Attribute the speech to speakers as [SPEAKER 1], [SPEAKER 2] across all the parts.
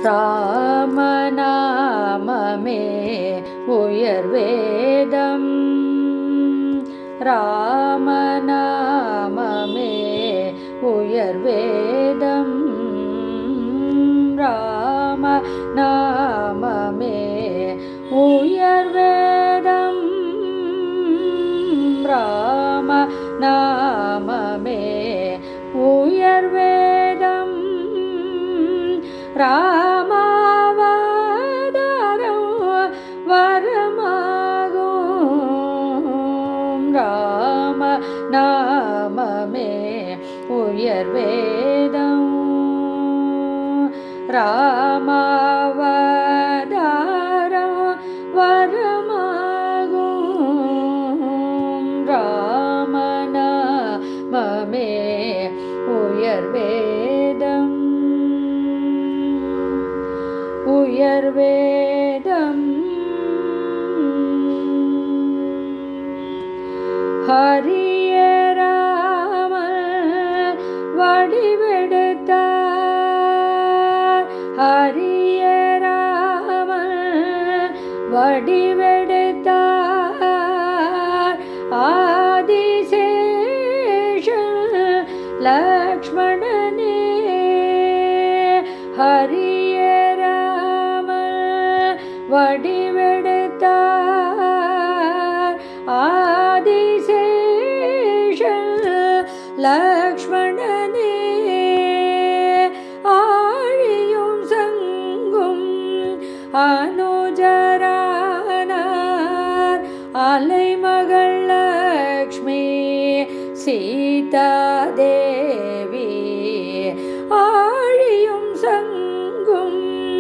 [SPEAKER 1] ராமநாமமே உயர்வேதம் ராமநாமமே உயர்வேதம் ராமநாமமே உயர்வேதம் ராமநாமமே உயர்வேதம் ராமாவதாரம் வரமாகும் ராமநாமமே உயர்வேதம் ராமாவதாரம் வரமாகும் ராமநாமமே உயர்வேதம் உயர்வேதம் ஹரியே ராமன் வடிவெடுத்தார் ஹரியே ராமன் வடிவெடுத்தார் ஆதிசேஷன் லக்ஷ்மணனே ஹரியே ராமன் வடிவெடுத்தார் ஆதிசேஷன் லக்ஷ்மணனே ஆழியும் சங்கும் அனுஜரானார் அலைமகள் லக்ஷ்மி சீதாதேவி ஆழியும் சங்கும்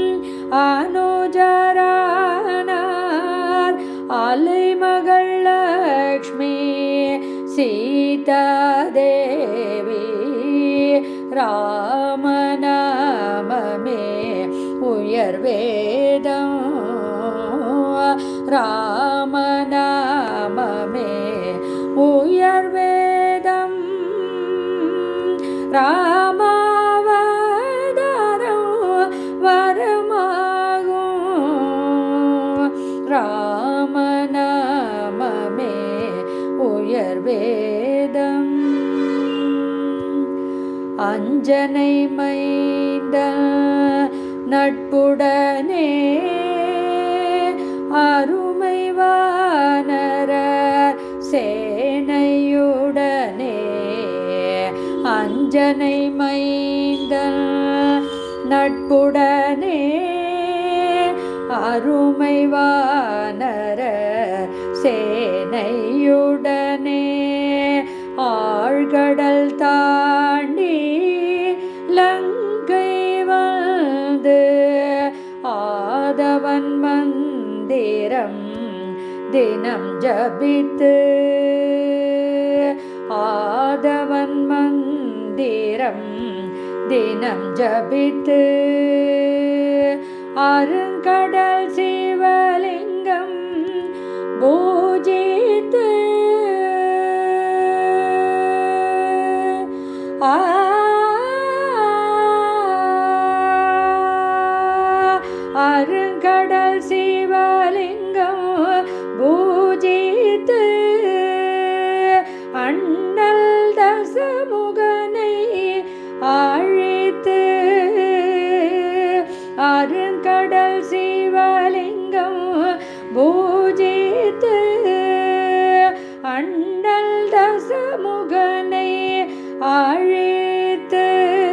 [SPEAKER 1] அனுஜரானார் அலைமகள் லக்ஷ்மி சீதாதேவி ராமநாமமே உயர்வேதம் ராமநாமமே உயர்வேதம் ராமாவதாரம் வரமாகும் ராமநாமமே உயர்வேதம் அஞ்சனை மைந்தன் நட்புடனே அருமை வானரர் சேனையுடனே அஞ்சனை மைந்தன் நட்புடனே அருமை வானரர் சேனையுடனே ஆழ்கடல் தாண்டி லங்கை வந்து ஆதவன் மந்திரம் தினம் ஜபித்து ஆதவன் மந்திரம் தினம் ஜபித்து அருங்கடல் சிவலிங்கம் பூஜித்து அருங்கடல் சிவலிங்கம் பூஜித்து அண்ணல் தசமுகனை அழைத்து அருங்கடல் சிவலிங்கம் பூஜித்து அண்ணல் தசமுகனை அழைத்து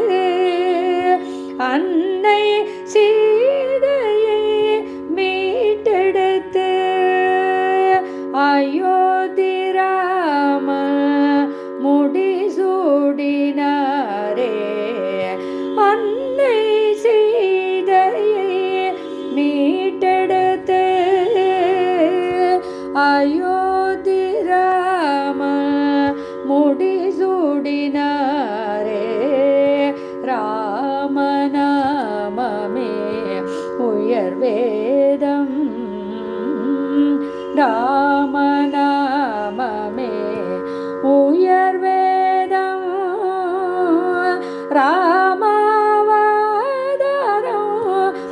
[SPEAKER 1] அன்னை சீதையை மீட்டெடுத்து அயோத்தி ராம முடிசூடினாரே அன்னை சீதையை மீட்டெடுத்து அயோத்தி ராம முடிசூடினாரே ராமநாமமே உயர்வேதம் ராமநாமமே உயர்வேதம் ராமாவதாரம்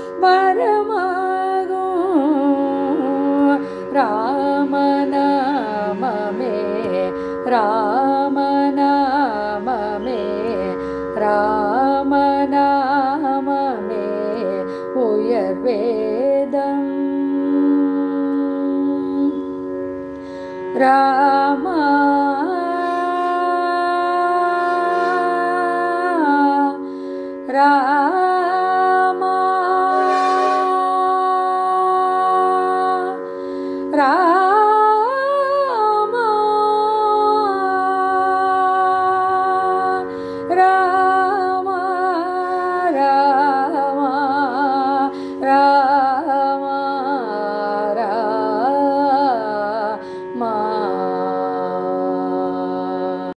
[SPEAKER 1] ராமநாமமே உயர் வேதம் ராமா ரா